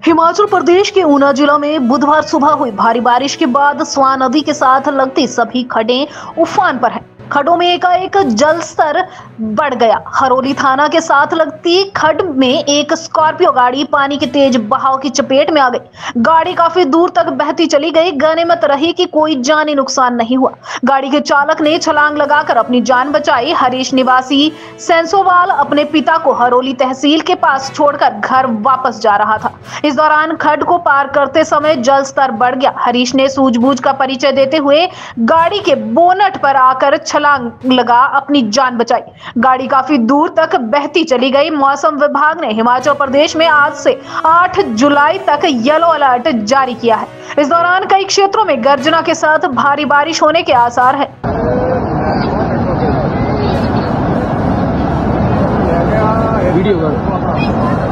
हिमाचल प्रदेश के ऊना जिला में बुधवार सुबह हुई भारी बारिश के बाद स्वां नदी के साथ लगती सभी खड्डें उफान पर हैं। खड्डों में एकाएक जल स्तर बढ़ गया। हरोली थाना के साथ लगती खड्ड में एक स्कॉर्पियो गाड़ी पानी के तेज बहाव की चपेट में आ गई। गाड़ी काफी दूर तक बहती चली गई। गनीमत रही कि कोई जानी नुकसान नहीं हुआ। गाड़ी के चालक ने छलांग लगाकर अपनी जान बचाई। हरीश निवासी सेंसोवाल अपने पिता को हरोली तहसील के पास छोड़कर घर वापस जा रहा था। इस दौरान खड्ड को पार करते समय जल स्तर बढ़ गया। हरीश ने सूझबूझ का परिचय देते हुए गाड़ी के बोनट पर आकर छलांग लगा अपनी जान बचाई। गाड़ी काफी दूर तक बहती चली गई। मौसम विभाग ने हिमाचल प्रदेश में आज से 8 जुलाई तक येलो अलर्ट जारी किया है। इस दौरान कई क्षेत्रों में गर्जना के साथ भारी बारिश होने के आसार हैं। वीडियो